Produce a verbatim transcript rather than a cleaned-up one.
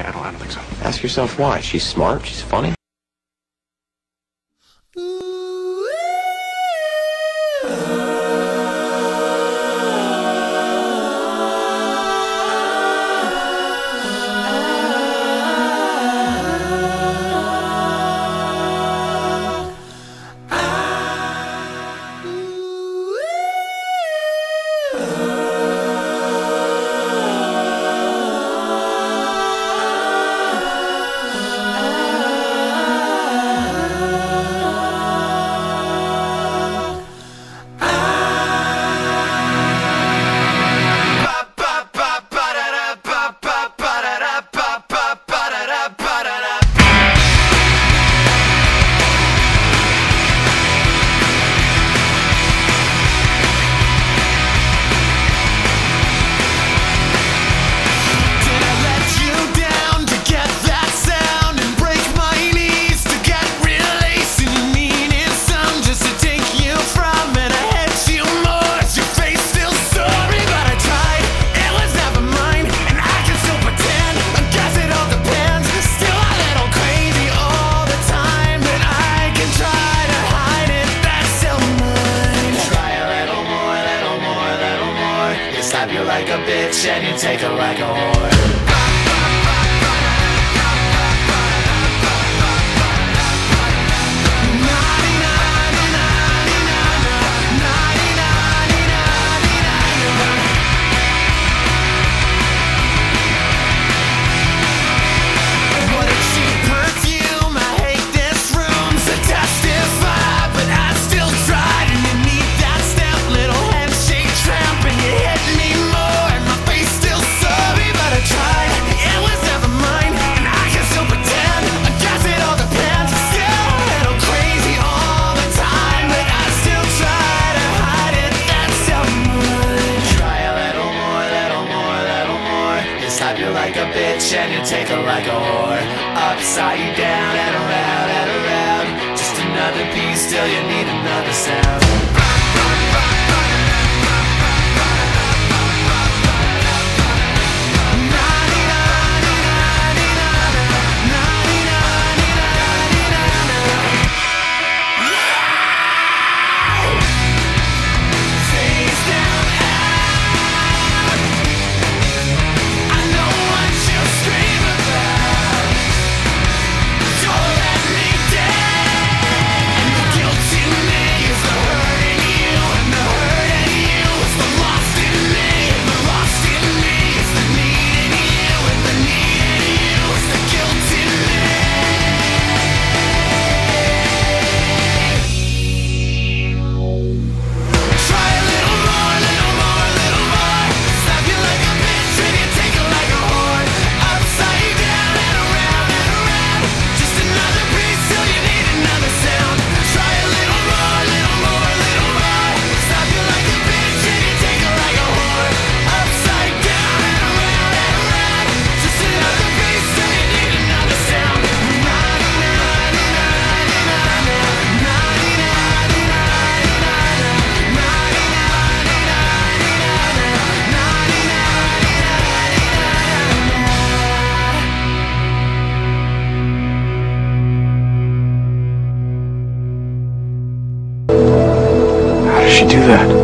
I, I don't. I don't think so. Ask yourself why. She's smart. She's funny. Slap you like a bitch and you take her like a whore. Slap you like a bitch and you take her like a whore. Upside you down and around and around. Just another piece till you need another sound. How does she do that?